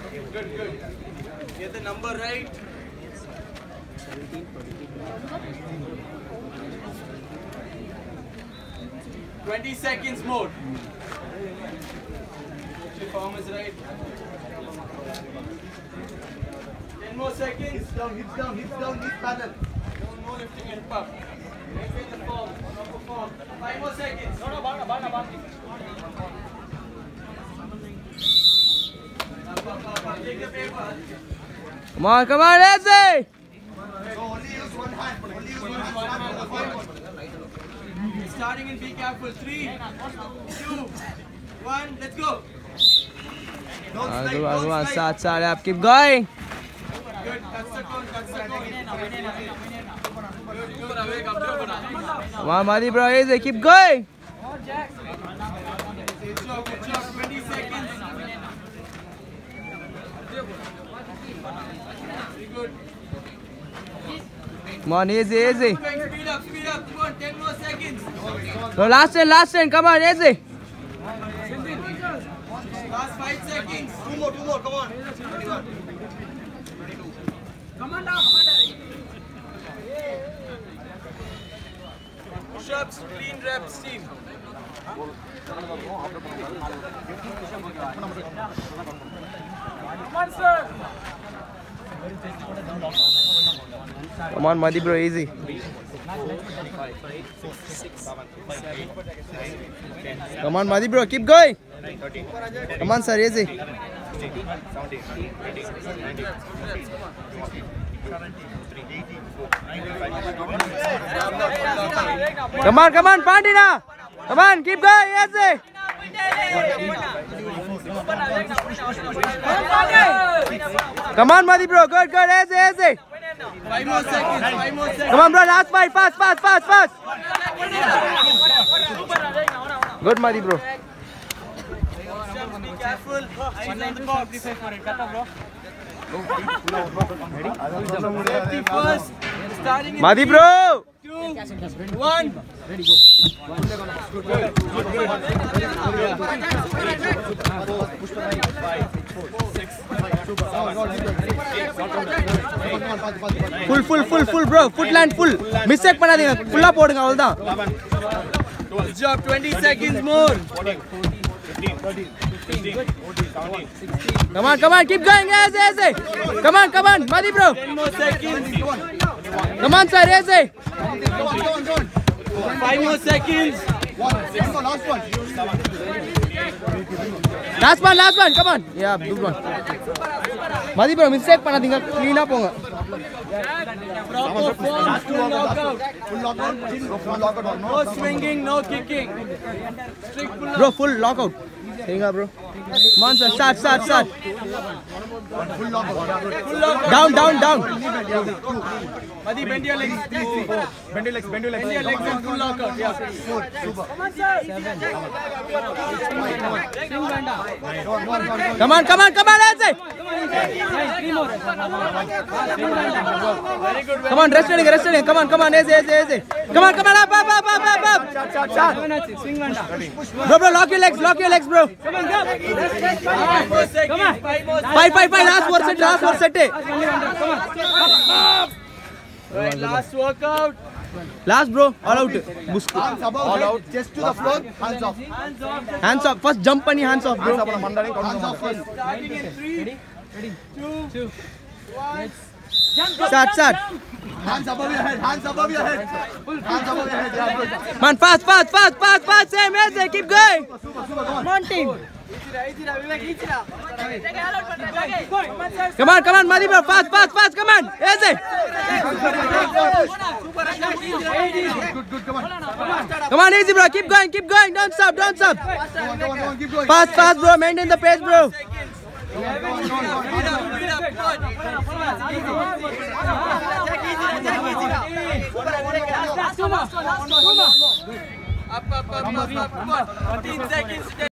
Good, good. Get the number right. 20 seconds more. Your form is right. 10 more seconds. Hips down, hips down, hips down, hips paddle. No more lifting and pump. Maintain the form. Proper form. 5 more seconds. No. Take the paper. Come on, Eze! So only use one hand. Only use one hand. Starting and be careful. 3, 2, 1. Let's go. Don't slide, Come don't on, slide. start up. Keep going. Good. Touch the cone. Touch the cone. Good. Come on, Madi bro, Eze, keep going. Good job. 20 seconds. Very good. Come on, Eze. Speed up. Come on, 10 more seconds. No, last 10. Come on, Eze. Last 5 seconds. Two more, come on. Push-ups, clean reps, team. Come on, Madi bro, easy. Come on, Madi bro, keep going. Come on, sir, easy. Come on, Pandina. Come on, keep going, easy. Come on, Madi bro, good, easy. 5 more seconds. Come on, bro, last 5, fast. Good, Madi bro. Be careful. Eyes on the box. Safety first. Starting in Madi 3, bro. 2, 1. Full bro, foot land full. Mistake பண்ணாதீங்க. ஃபுல்லா போடுங்க அவ்வளவுதான். Good job. 20 seconds more. Come on, keep going, easy. Come on, Madi bro. 10 more seconds. Come on, sir, easy. 5 more seconds. Last one, come on. Yeah, good one. Madi bro, mistake பண்ணாதீங்க. clean-ஆ போங்க. Proper form. Full lockout. Full lockout. No swinging, no kicking. Strict pull-up. Bro, full lockout. Hang up, bro. Come on, sir, start. Full lockout. Down. Madi, bend your legs. 3, 4. Bend your legs. Bend your legs and full lockout. Yeah. 4, super. Come on, easy. Very good. Come on, rest reading. Come on, easy. Come on, up. Bro, lock your legs, bro. 5 more seconds. 5 more seconds. 5. Last four set. Right, last workout. Last, bro, all out. Busku. Hands above, all out. Just to the floor. Hands off. Hands off. First jump pani hands off, bro. Hands off first. Starting in 3, 2, 1. Start. Hands above your head. Hands above your head. Yeah, good. Man, fast. Same, easy. Keep going. Super, come on. Come on, team. Come on, Madi bro. Fast. Come on. Easy. Good, come on. Come on, easy, bro. Keep going. Don't stop. Come on, keep going. Fast, bro. Maintain the pace, bro. Up. 15 seconds.